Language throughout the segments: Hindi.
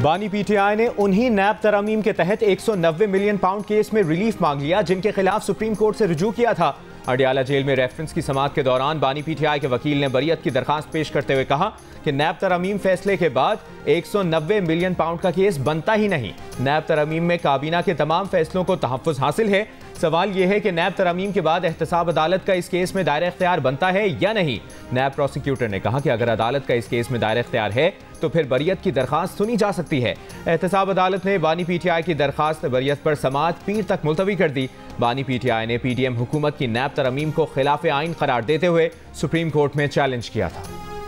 बानी पीटीआई ने उन्हीं नैब तरमीम के तहत 190 मिलियन पाउंड केस में रिलीफ मांग लिया जिनके खिलाफ सुप्रीम कोर्ट से रुजू किया था। अडियाला जेल में रेफरेंस की समाअत के दौरान बानी पीटीआई के वकील ने बरीयत की दरखास्त पेश करते हुए कहा कि नैब तरमीम फैसले के बाद 190 मिलियन पाउंड का केस बनता ही नहीं। नैब तरमीम में काबीना के तमाम फैसलों को तहफ़्फ़ुज़ हासिल है। सवाल यह है कि नैब तरमीम के बाद एहतसाब अदालत का इस केस में दायरा इख्तियार बनता है या नहीं। नैब प्रोसिक्यूटर ने कहा कि अगर अदालत का इस केस में दायरा इख्तियार है तो फिर बरीयत की दरखास्त सुनी जा सकती है। एहतसाब अदालत ने बानी पीटीआई की दरखास्त बरीयत पर समाअत पीर तक मुलतवी कर दी। बानी पीटीआई ने पीडीएम हुकूमत की नैब तरमीम को खिलाफ आइन करार देते हुए सुप्रीम कोर्ट में चैलेंज किया था।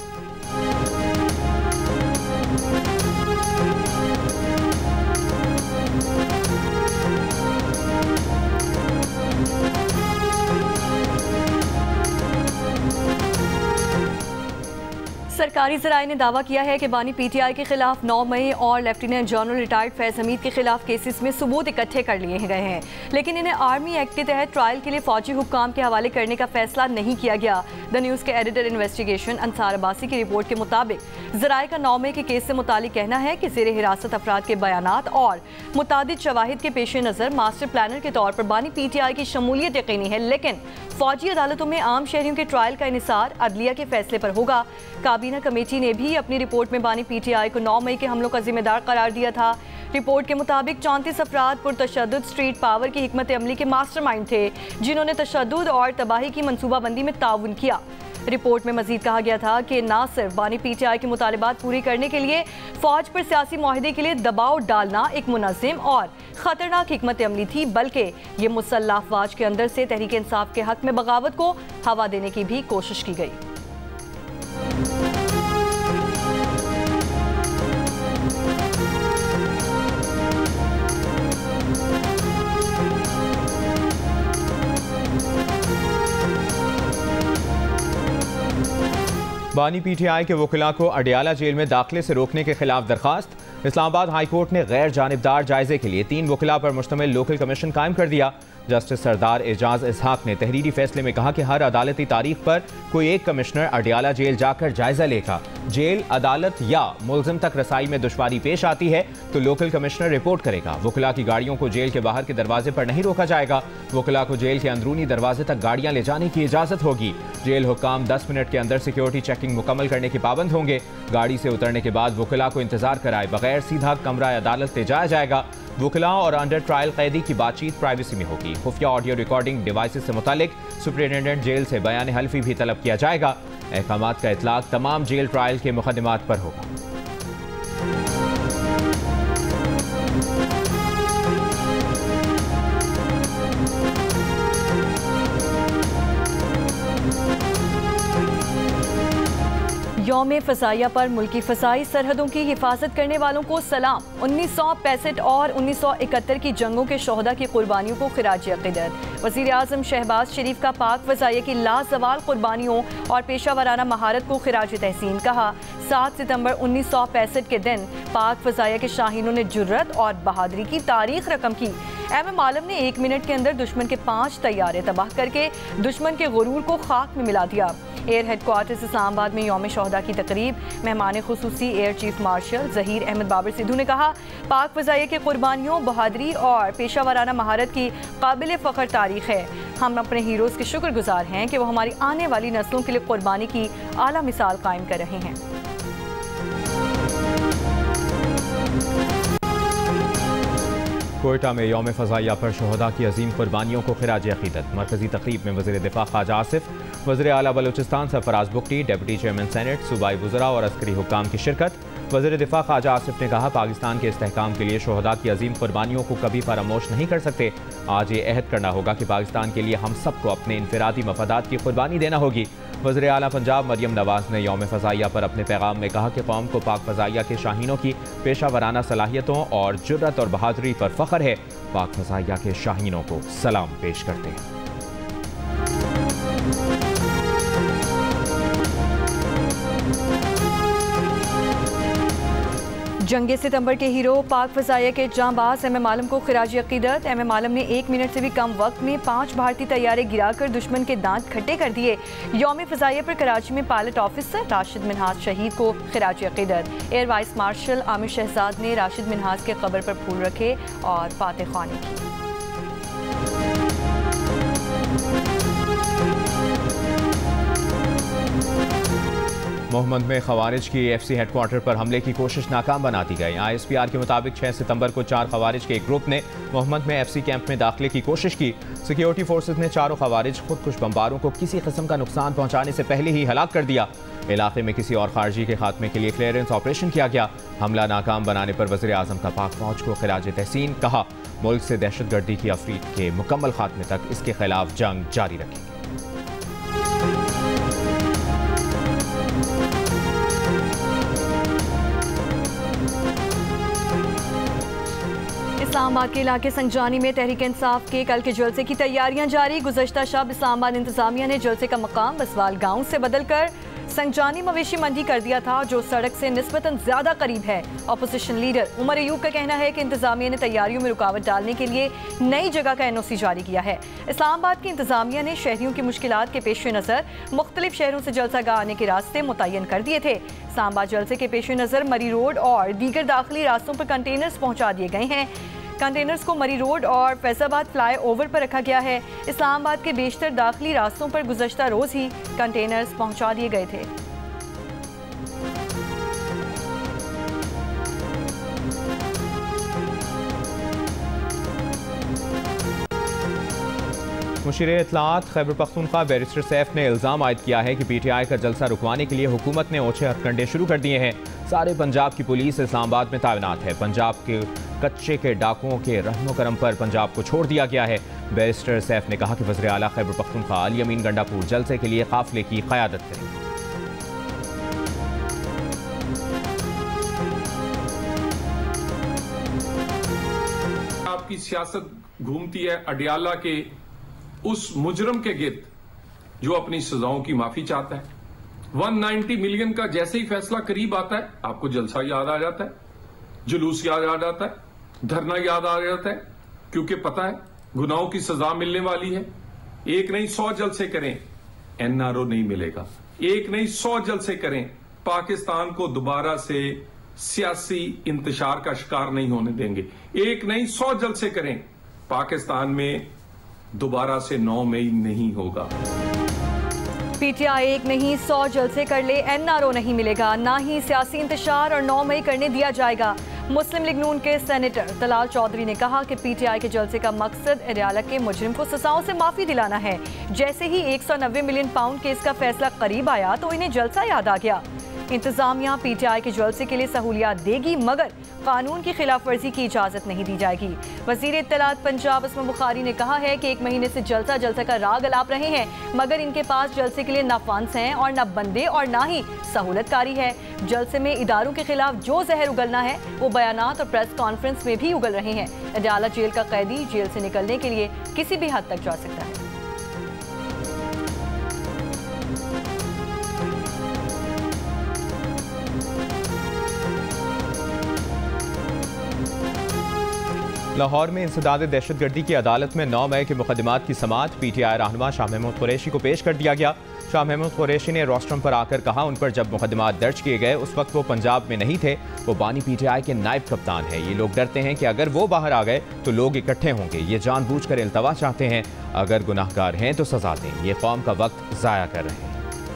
सरकारी ज़राए ने दावा किया है कि बानी पीटीआई के खिलाफ 9 मई और lieutenant general retired Faiz Hameed के खिलाफ केसेस में सबूत इकट्ठे कर लिए गए हैं, लेकिन इन्हें आर्मी एक्ट के तहत ट्रायल के लिए फौजी हुक्काम के हवाले करने का फैसला नहीं किया गया। द न्यूज़ के एडिटर इन्वेस्टिगेशन अंसार अब्बासी की रिपोर्ट के मुताबिक ज़राए का 9 मई के केस से मुतालिक कहना है कि ज़ेरे हिरासत अफराद के बयानात और मुतादिद शवाहिद के पेश नज़र मास्टर प्लानर के तौर पर बानी पीटीआई की शमूलियत यकीनी है, लेकिन फौजी अदालतों में आम शहरियों के ट्रायल का इन्हिसार अदलिया के फैसले पर होगा। काबीना कमेटी ने भी अपनी रिपोर्ट में बानी पीटीआई को 9 मई के हमलों का जिम्मेदार करार दिया था। रिपोर्ट के मुताबिक 34 अफराद पुरतशद्दुद स्ट्रीट पावर की हिकमत अमली के मास्टरमाइंड थे जिन्होंने तशद्दुद और तबाही की मनसूबाबंदी में ताउन किया। रिपोर्ट में मजीद कहा गया था कि न सिर्फ बानी पीटीआई के मुतालिबात पूरी करने के लिए फौज पर सियासी मुआहदे के लिए दबाव डालना एक मुनज़्ज़म और ख़तरनाक हिकमत अमली थी, बल्कि ये मुसल्लह अफवाज के अंदर से तहरीक इंसाफ के हक में बगावत को हवा देने की भी कोशिश की गई। बानी पीटीआई के वकीला को अडियाला जेल में दाखिले से रोकने के खिलाफ दरखास्त। इस्लामाबाद हाई कोर्ट ने गैर जानिबदार जायजे के लिए 3 वकीला पर मुश्तमिल लोकल कमीशन कायम कर दिया। जस्टिस सरदार एजाज इसहाक ने तहरीरी फैसले में कहा कि हर अदालती तारीख पर कोई एक कमिश्नर अडियाला जेल जाकर जायजा लेगा। जेल, अदालत या मुलजिम तक रसाई में दुश्वारी पेश आती है तो लोकल कमिश्नर रिपोर्ट करेगा। वकीला की गाड़ियों को जेल के बाहर के दरवाजे पर नहीं रोका जाएगा। वकीला को जेल के अंदरूनी दरवाजे तक गाड़ियां ले जाने की इजाजत होगी। जेल हुक्काम 10 मिनट के अंदर सिक्योरिटी चेकिंग मुकम्मल करने के पाबंद होंगे। गाड़ी से उतरने के बाद वकीला को इंतजार कराए बगैर सीधा कमरा अदालत ले जाया जाएगा। वकीलाओं और अंडर ट्रायल कैदी की बातचीत प्राइवेसी में होगी। खुफिया ऑडियो रिकॉर्डिंग डिवाइसेस से मुतालिक सुपरिटेंडेंट जेल से बयान हल्फी भी तलब किया जाएगा। अहकामात का इतलाक तमाम जेल ट्रायल के मुकदमात पर होगा। यौम फ़ज़ाइया पर मुल्की फ़ज़ाई सरहदों की हिफाजत करने वालों को सलाम। 1965 और 1971 की जंगों के शोहदा की कुर्बानियों को खिराज अक़ीदत। वज़ीर आज़म शहबाज शरीफ का पाक फ़ज़ाइया की लाज़वाल कुर्बानियों और पेशा वराना महारत को खिराज तहसीन कहा। 7 सितंबर 1965 के दिन पाक फ़ज़ाइया के शाहीनों ने जुर्रत और बहादुरी की तारीख रकम की। एम आलम ने 1 मिनट के अंदर दुश्मन के 5 तैयारे तबाह करके दुश्मन के गुरूर को खाक में मिला दिया। एयर हेडक्वार्टर्स इस्लामाबाद में यौम शोहदा की तकरीब। मेहमान खुसूसी air chief marshal Zaheer Ahmed Babar Sidhu ने कहा, पाक फ़ज़ाइया की कुर्बानियों, बहादुरी और पेशा वराना महारत की काबिल फ़ख्र तारीख है। हम अपने हीरोज़ के शुक्रगुजार हैं कि वो हमारी आने वाली नस्लों के लिए कुर्बानी की आला मिसाल कायम कर रहे हैं। कोयटा में यौम फ़ज़ाइया पर शोहदा की अजीम कुर्बानियों को खिराज अक़ीदत। मरकज़ी तक़रीब में वज़ीर दिफ़ा ख्वाजा आसिफ, वज़ीर आला Balochistan Sarfraz Bugti, deputy chairman senate, सूबाई वज़रा और अस्करी हुक्काम की शिरकत। वज़ीर दिफ़ा ख्वाजा आसिफ ने कहा, पाकिस्तान के इस्तेहकाम के लिए शोहदा की अजीम कुर्बानियों को कभी फरामोश नहीं कर सकते। आज ये अहद करना होगा कि पाकिस्तान के लिए हम सबको अपने इनफरादी मफादात की कुर्बानी देना होगी। वज़ीर आला पंजाब मरियम नवाज़ ने यौम फ़ज़ाइया पर अपने पैगाम में कहा कि कौम को पाक फ़ज़ाइया के शाहीनों की पेशा वराना सलाहियतों और जुर्रत और बहादुरी पर फ़ख्र है। पाक फ़ज़ाइया के शाहीनों को सलाम पेश करते हैं। जंग सितंबर के हीरो पाक फ़ज़ाइया के जांबाज एम आलम को खिराजी अक़ीदत। एम आलम ने 1 मिनट से भी कम वक्त में 5 भारतीय तैयारे गिराकर दुश्मन के दांत खट्टे कर दिए। यौम फ़ज़ाइया पर कराची में पायलट ऑफिसर राशिद मिन्हाज शहीद को खिराजी अक़ीदत। Air vice marshal Aamir Shahzad ने राशिद मिन्हाज के कब्र पर फूल रखे और फातिह ख्वानी की। मोहम्मद में खवारिज की एफसी हेडक्वार्टर पर हमले की कोशिश नाकाम बना दी गई। ISPR के मुताबिक 6 सितंबर को 4 खवारिज के एक ग्रुप ने मोहम्मद में एफसी कैंप में दाखिले की कोशिश की। सिक्योरिटी फोर्सेज ने चारों खवारिज खुदकुश बमबारों को किसी किस्म का नुकसान पहुंचाने से पहले ही हलाक कर दिया। इलाके में किसी और खारजी के खात्मे के लिए क्लियरेंस ऑपरेशन किया गया। हमला नाकाम बनाने पर वज़ीर आज़म का पाक फौज को खिराज तहसीन। कहा, मुल्क से दहशतगर्दी की अफरीद के मुकम्मल खात्मे तक इसके खिलाफ जंग जारी रखेंगे। इस्लामाबाद के इलाके संजानी में तहरीक इंसाफ के कल के जलसे की तैयारियां जारी। गुज़श्ता शब इस्लामाबाद इंतजामिया ने जलसे का मकाम बसवाल गांव से बदलकर संजानी मवेशी मंडी कर दिया था, जो सड़क से निस्बतन ज्यादा करीब है। अपोजिशन लीडर उमर अयूब का कहना है कि इंतजामिया ने तैयारियों में रुकावट डालने के लिए नई जगह का NOC जारी किया है। इस्लामाबाद की इंतजामिया ने शहरियों की मुश्किलात के पेश नज़र मुख्तलिफ शहरों से जलसागाह आने के रास्ते मुतय्यन कर दिए थे। इस्लामाबाद जलसे के पेश नज़र मरी रोड और दीगर दाखिली रास्तों पर कंटेनर्स पहुँचा दिए गए हैं। कंटेनर्स को मरी रोड और फैजाबाद फ्लाई ओवर पर रखा गया है। इस्लामाबाद के बेशतर दाखिली रास्तों पर गुज़श्ता रोज़ ही कंटेनर्स पहुंचा दिए गए थे। मुशीर इत्तलात खैबर पख्तूनख्वा बैरिस्टर सैफ ने इल्ज़ाम आयद किया है कि PTI का जलसा रुकवाने के लिए हुकूमत ने ओछे हथकंडे शुरू कर दिए हैं। सारे पंजाब की पुलिस इस्लामाबाद में तैनात है। पंजाब के कच्चे के डाकुओं के रहमो करम पर पंजाब को छोड़ दिया गया है। बैरिस्टर सैफ ने कहा कि वज़ीर आला खैबर पख्तूनख्वा अली अमीन गंडापुर जलसे के लिए काफिले की क़यादत करेंगे। आपकी सियासत घूमती है अडियाला के उस मुजरम के गिर्द जो अपनी सजाओं की माफी चाहता है। 190 मिलियन का जैसे ही फैसला करीब आता है, आपको जलसा याद आ जाता है, जुलूस याद आ जाता है, धरना याद आ जाता है, क्योंकि पता है गुनाहों की सजा मिलने वाली है। एक नहीं 100 जलसे करें, NRO नहीं मिलेगा। एक नहीं 100 जलसे करें, पाकिस्तान को दोबारा से सियासी इंतशार का शिकार नहीं होने देंगे। एक नहीं 100 जलसे करें, पाकिस्तान में दोबारा से 9 मई नहीं होगा। PTI एक नहीं 100 जलसे कर ले, NRO नहीं मिलेगा, ना ही सियासी इंतशार और 9 मई करने दिया जाएगा। मुस्लिम लीग नून के सेनेटर तलाल चौधरी ने कहा कि PTI के जलसे का मकसद अडियाला के मुजरिम को सजाओं से माफी दिलाना है। जैसे ही 190 मिलियन पाउंड केस का फैसला करीब आया तो इन्हें जलसा याद आ गया। इंतजामिया PTI के जलसे के लिए सहूलियात देगी, मगर कानून की खिलाफ वर्जी की इजाजत नहीं दी जाएगी। वजीर इत्तलात पंजाब अस्मा बुखारी ने कहा है कि 1 महीने से जलसा का राग अलाप रहे हैं, मगर इनके पास जलसे के लिए न फंड्स हैं और न बंदे और न ही सहूलतकारी है। जलसे में इदारों के खिलाफ जो जहर उगलना है वो बयानात और प्रेस कॉन्फ्रेंस में भी उगल रहे हैं। अडियाला जेल का कैदी जेल से निकलने के लिए किसी भी हद तक जा सकता है। लाहौर में इंसदाद दहशतगर्दी की अदालत में 9 मई के मुकदमात की समाअत PTI रहनुमा शाह महमूद कुरैशी को पेश कर दिया गया। शाह महमूद कुरैशी ने रोस्ट्रम पर आकर कहा, उन पर जब मुकदमात दर्ज किए गए उस वक्त वो पंजाब में नहीं थे, वो बानी PTI के नायब कप्तान है। ये लोग डरते हैं कि अगर वो बाहर आ गए तो लोग इकट्ठे होंगे। ये जानबूझकर इल्तवा चाहते हैं, अगर गुनाहगार हैं तो सजा दें। ये कौम का वक्त ज़ाया कर रहे हैं।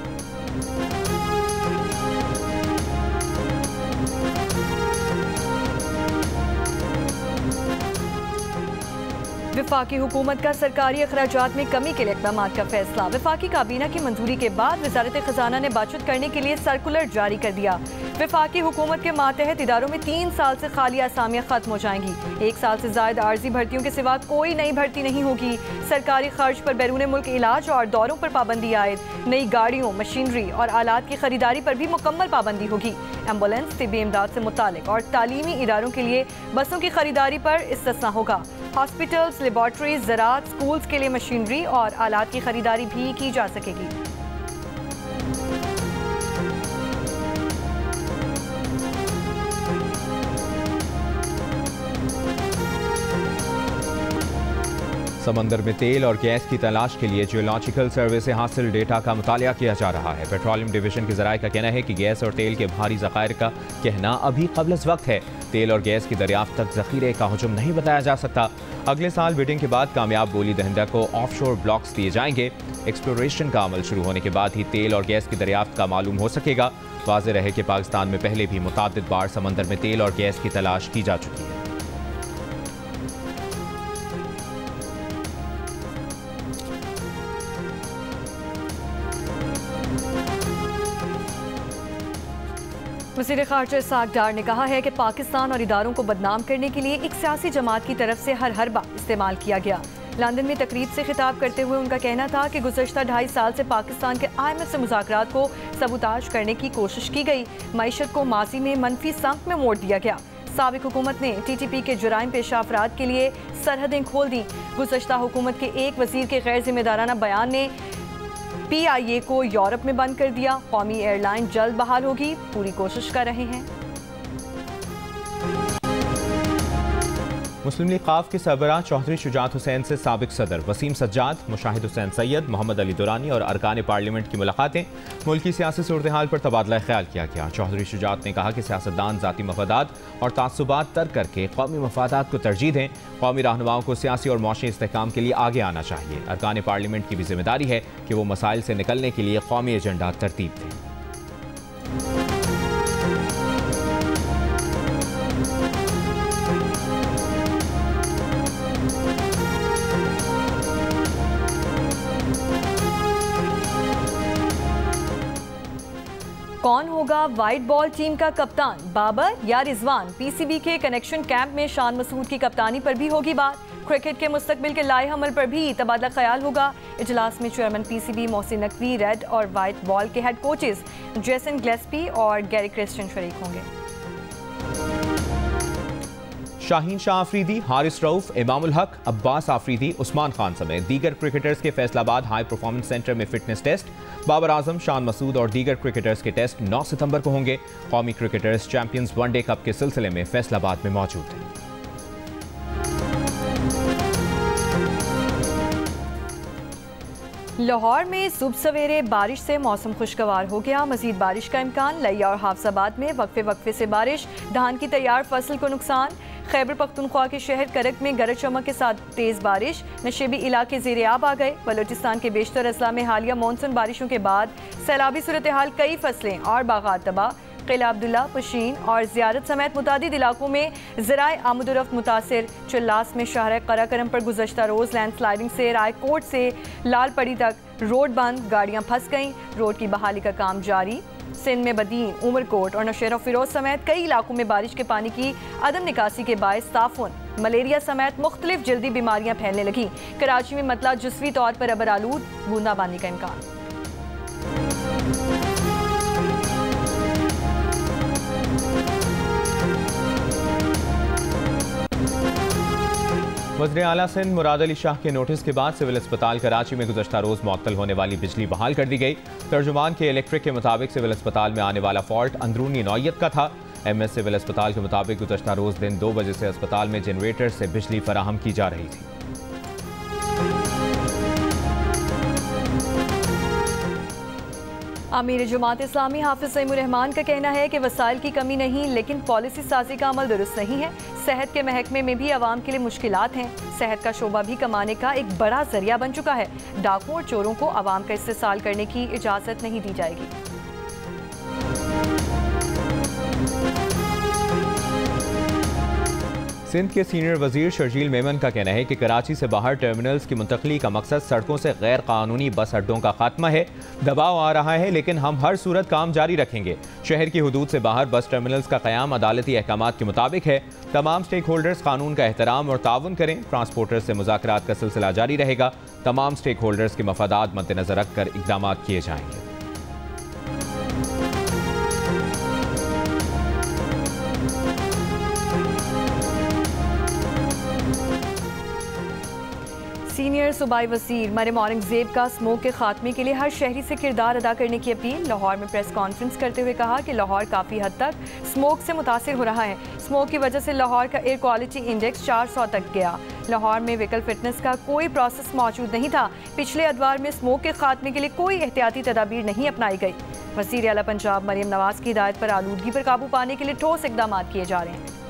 वफाकी हुकूमत का सरकारी अखराजात में कमी के लिए इक़दाम का फैसला। वफाकी काबीना की मंजूरी के बाद वज़ारत ख़जाना ने बचत करने के लिए सर्कुलर जारी कर दिया। वफाकी हुकूमत के मातहत इदारों में 3 साल से खाली आसामियाँ खत्म हो जाएंगी। 1 साल से ज़ायद आर्जी भर्तियों के सिवा कोई नई भर्ती नहीं होगी। सरकारी खर्च पर बैरून मुल्क इलाज और दौरों पर पाबंदी आयद। नई गाड़ियों, मशीनरी और आलात की खरीदारी पर भी मुकम्मल पाबंदी होगी। एम्बुलेंस, तिब्बी इमदाद से मुतालिक और तालीमी इदारों के लिए बसों की खरीदारी पर इस्तिस्ना होगा। हॉस्पिटल्स, लेबॉर्ट्रीज, ज़राअत, स्कूल्स के लिए मशीनरी और आलात की खरीदारी भी की जा सकेगी। समंदर में तेल और गैस की तलाश के लिए जियोलॉजिकल सर्वे से हासिल डेटा का मुतालिया किया जा रहा है। पेट्रोलियम डिवीजन के ज़राए का कहना है कि गैस और तेल के भारी ज़खायर का कहना अभी क़ब्ल वक्त है। तेल और गैस की दरियाफ्त तक ज़ख़ीरे का हुजूम नहीं बताया जा सकता। अगले साल बिडिंग के बाद कामयाब बोली दहिंदा को ऑफशोर ब्लॉक्स दिए जाएंगे। एक्सप्लोरेशन का अमल शुरू होने के बाद ही तेल और गैस की दरियाफ्त का मालूम हो सकेगा। वाज़ेह रहे कि पाकिस्तान में पहले भी मुताद्दिद बार समंदर में तेल और गैस की तलाश की जा चुकी है। वज़ीर ख़ारजा इसाक डार ने कहा है कि पाकिस्तान और इदारों को बदनाम करने के लिए एक सियासी जमात की तरफ से हर हरबा इस्तेमाल किया गया। लंदन में तकरीब से खिताब करते हुए उनका कहना था कि गुज़श्ता 2.5 साल से पाकिस्तान के IMF से मुज़ाकरात को सबूताज करने की कोशिश की गई। मईशत को माजी में मनफी समत में मोड़ दिया गया। साबिक हुकूमत ने TTP के जुराइम पेशा अफराद के लिए सरहदें खोल दी। गुज़श्ता हुकूमत के एक वज़ीर के गैर जिम्मेदाराना बयान ने PIA को यूरोप में बंद कर दिया। कौमी एयरलाइन जल्द बहाल होगी, पूरी कोशिश कर रहे हैं। मुस्लिम लीग क़ाफ के सरबराह चौधरी शुजात हुसैन से साबिक सदर वसीम सज्जाद, मुशाहिद हुसैन सैयद, मोहम्मद अली दुरानी और अरकान पार्लियामेंट की मुलाकातें। मुल्क की सियासी सूरत हाल पर तबादला ख्याल किया गया। चौधरी शुजात ने कहा कि सियासतदान ज़ाती मफादात और तासुबात तर्क करके कौमी मफादात को तरजीह दें। कौमी रहनुमाओं को सियासी और मौशी इस्तेहकाम के लिए आगे आना चाहिए। अरकान पार्लियामेंट की भी जिम्मेदारी है कि वो मसाइल से निकलने के लिए कौमी एजेंडा तरतीब दें। कौन होगा व्हाइट बॉल टीम का कप्तान, बाबर या रिजवान? PCB के कनेक्शन कैंप में शान मसूद की कप्तानी पर भी होगी बात। क्रिकेट के मुस्तकबिल के लाए हमल पर भी तबादला ख्याल होगा। इजलास में chairman PCB Mohsin Naqvi, red और व्हाइट बॉल के हेड कोचेस जेसन ग्लेस्पी और गैरी क्रिस्टन शरीक होंगे। शाहीन शाह आफरीदी, हारिस रऊफ, इमामुल हक, अब्बास आफरीदी, उस्मान खान समेत दीगर क्रिकेटर्स के फैसलाबाद हाई परफॉर्मेंस सेंटर में फिटनेस टेस्ट। बाबर आजम, शान मसूद और दीगर क्रिकेटर्स के टेस्ट 9 सितंबर को होंगे। कौमी क्रिकेटर्स चैंपियंस वनडे कप के सिलसिले में फैसलाबाद में मौजूद हैं। लाहौर में सुबह सवेरे बारिश से मौसम खुशगवार हो गया। मजीद बारिश का इम्कान। लिया और हाफजाबाद में वक्फे वक्फे से बारिश, धान की तैयार फसल को नुकसान। खैबर पख्तूनख्वा के शहर करक में गरज चमक के साथ तेज बारिश, नशेबी इलाके ज़ेरे आब आ गए। बलोचिस्तान के बेशतर अजला में हालिया मानसून बारिशों के बाद सैलाबी सूरत हाल, कई फसलें और बागात तबाह। किला अब्दुल्ला, पशीन और ज़ियारत समेत मुतादिद इलाकों में ज़राए आमदोरफ्त मुतासिर। चिल्लास में शाहरा कराकरम पर गुज़श्ता रोज़ लैंडस्लाइडिंग से रायकोट से लाल पड़ी तक रोड बंद, गाड़ियाँ फंस गईं। रोड की बहाली का काम जारी। सिंध में बदीन, उमरकोट और नौशेरा फिरोज समेत कई इलाकों में बारिश के पानी की अदम निकासी के बायस ताफुन, मलेरिया समेत मुख्तलिफ जल्दी बीमारियां फैलने लगीं। कराची में मतला जुज़वी तौर पर अबर आलूद, बूंदाबांदी का इम्कान। वज़ीर आला सिंध मुराद अली शाह के नोटिस के बाद सिविल अस्पताल कराची में गुज़श्ता रोज़ मुअत्तल होने वाली बिजली बहाल कर दी गई। तर्जुमान के इलेक्ट्रिक के मुताबिक सिविल अस्पताल में आने वाला फॉल्ट अंदरूनी नौइयत का था। MS सिविल अस्पताल के मुताबिक गुज़श्ता रोज़ दिन 2 बजे से अस्पताल में जनरेटर से बिजली फराहम की जा रही थी। अमीर जमात इस्लामी हाफिज सईमुर रहमान का कहना है कि वसाइल की कमी नहीं, लेकिन पॉलिसी साजी का अमल दुरुस्त नहीं है। सेहत के महकमे में भी आवाम के लिए मुश्किलात हैं। सेहत का शोबा भी कमाने का एक बड़ा जरिया बन चुका है। डाकुओं और चोरों को आवाम का इस्तेसाल करने की इजाज़त नहीं दी जाएगी। सिंध के सीनियर वजीर शर्जील मेमन का कहना है कि कराची से बाहर टर्मिनल्स की मुंतकली का मकसद सड़कों से गैर कानूनी बस अड्डों का खात्मा है। दबाव आ रहा है, लेकिन हम हर सूरत काम जारी रखेंगे। शहर की हुदूद से बाहर बस टर्मिनल्स का क़याम अदालती अहकामात के मुताबिक है। तमाम स्टेक होल्डर्स कानून का एहतराम और ताउन करें। ट्रांसपोर्टर्स से मुज़ाकरात का सिलसिला जारी रहेगा। तमाम स्टेक होल्डर्स के मफादात मद्देनजर रखकर इक़दाम किए जाएंगे। सीनियर सूबाई वज़ीर मरियम औरंगज़ेब का स्मोक के खात्मे के लिए हर शहरी से किरदार अदा करने की अपील। लाहौर में प्रेस कॉन्फ्रेंस करते हुए कहा कि लाहौर काफ़ी हद तक स्मोक से मुतासिर हो रहा है। स्मोक की वजह से लाहौर का एयर क्वालिटी इंडेक्स 400 तक गया। लाहौर में व्हीकल फिटनेस का कोई प्रोसेस मौजूद नहीं था। पिछले अदवार में स्मोक के खात्मे के लिए कोई एहतियाती तदाबीर नहीं अपनाई गई। वज़ीर आला पंजाब मरियम नवाज की हिदायत पर आलूदगी पर काबू पाने के लिए ठोस इकदाम किए जा रहे हैं।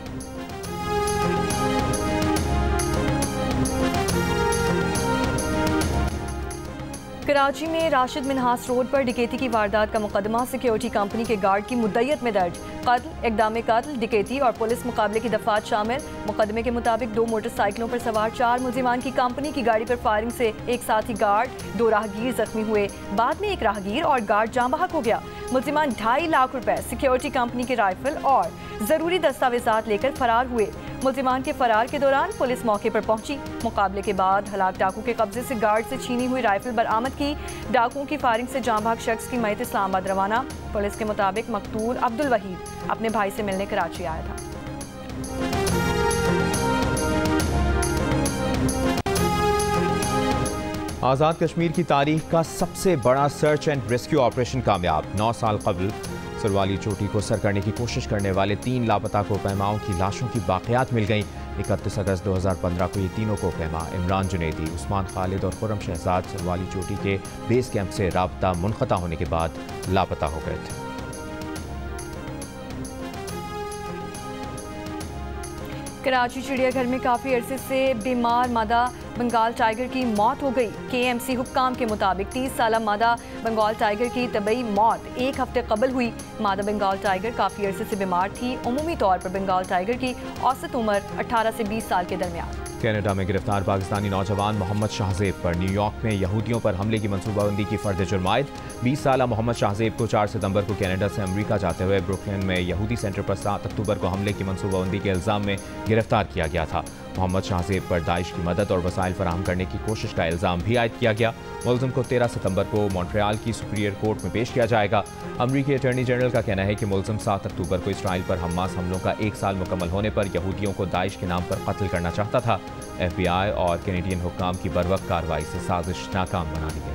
कराची में राशिद मिनहास रोड पर डकैती की वारदात का मुकदमा सिक्योरिटी कंपनी के गार्ड की मुद्दयत में दर्ज। कत्ल, इक़दाम कत्ल, डकैती और पुलिस मुकाबले की दफात शामिल। मुकदमे के मुताबिक 2 मोटरसाइकिलों पर सवार 4 मुलजिमान की कंपनी की गाड़ी पर फायरिंग से एक साथी गार्ड, 2 राहगीर जख्मी हुए। बाद में एक राहगीर और गार्ड जाँ बहक हो गया। मुलजिमान 2.5 लाख रुपए, सिक्योरिटी कंपनी के राइफल और ज़रूरी दस्तावेजात लेकर फरार हुए। मुलजिमान के फरार के दौरान पुलिस मौके पर पहुंची। मुकाबले के बाद हलाक डाकू के कब्जे से गार्ड से छीनी हुई राइफल बरामद की। डाकुओं की फायरिंग से जाँ बहक शख्स की मयत इस्लामाबाद रवाना। पुलिस के मुताबिक मकतूल अब्दुल वहीद अपने भाई से मिलने कराची आया था। आज़ाद कश्मीर की तारीख का सबसे बड़ा सर्च एंड रेस्क्यू ऑपरेशन कामयाब। 9 साल कबल सुरवाली चोटी को सर करने की कोशिश करने वाले 3 लापता कोपैमाओं की लाशों की बाक़ियात मिल गईं। 31 अगस्त 2015 को ये तीनों कोपैमा इमरान जुनैदी, उस्मान खालिद और खुर्रम शहजाद सुरवाली चोटी के बेस कैंप से राब्ता मुनक़ता होने के बाद लापता हो गए थे। कराची चिड़ियाघर में काफ़ी अरसे से बीमार मादा बंगाल टाइगर की मौत हो गई। KMC हुक्काम के मुताबिक 30 साला मादा बंगाल टाइगर की तबई मौत 1 हफ्ते कबल हुई। मादा बंगाल टाइगर काफ़ी अरसे से बीमार थी। उमूमी तौर पर बंगाल टाइगर की औसत उम्र 18 से 20 साल के दरमियान। कनाडा में गिरफ्तार पाकिस्तानी नौजवान मोहम्मद शाहजेब पर न्यूयॉर्क में यहूदियों पर हमले की मनसूबाबंदी की फर्द जुर्मायद। 20 साला मोहम्मद शाहजेब को 4 सितंबर को कनाडा से अमेरिका जाते हुए ब्रुकलिन में यहूदी सेंटर पर 7 अक्टूबर को हमले की मनसूबाबंदी के इल्ज़ाम में गिरफ्तार किया गया था। मोहम्मद शाहजेब पर दाइश की मदद और वसाइल फराहम करने की कोशिश का इल्ज़ाम भी आयद किया गया। मुलज़िम को 13 सितंबर को मॉन्ट्रियल की सुपीरियर कोर्ट में पेश किया जाएगा। अमरीकी अटॉर्नी जनरल का कहना है कि मुलज़िम 7 अक्टूबर को इसराइल पर हमास हमलों का 1 साल मुकम्मल होने पर यहूदियों को दाइश के नाम पर कत्ल करना चाहता था। FBI और कैनेडियन हुक्काम की बरवक्त कार्रवाई से साजिश नाकाम बना दी गई।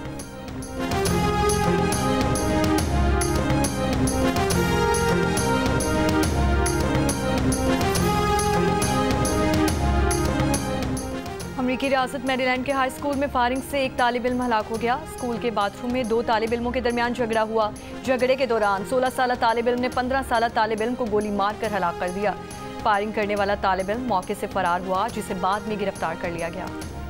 अमरीकी रियासत मैरीलैंड के हाई स्कूल में फायरिंग से एक तालिब इल्म हलाक हो गया। स्कूल के बाथरूम में 2 तालिब इल्मों के दरमियान झगड़ा हुआ। झगड़े के दौरान 16 साला तालिब इल्म ने 15 साला तालिब इल्म को गोली मारकर हलाक कर दिया। फायरिंग करने वाला तालिब इल्म मौके से फरार हुआ, जिसे बाद में गिरफ्तार कर लिया गया।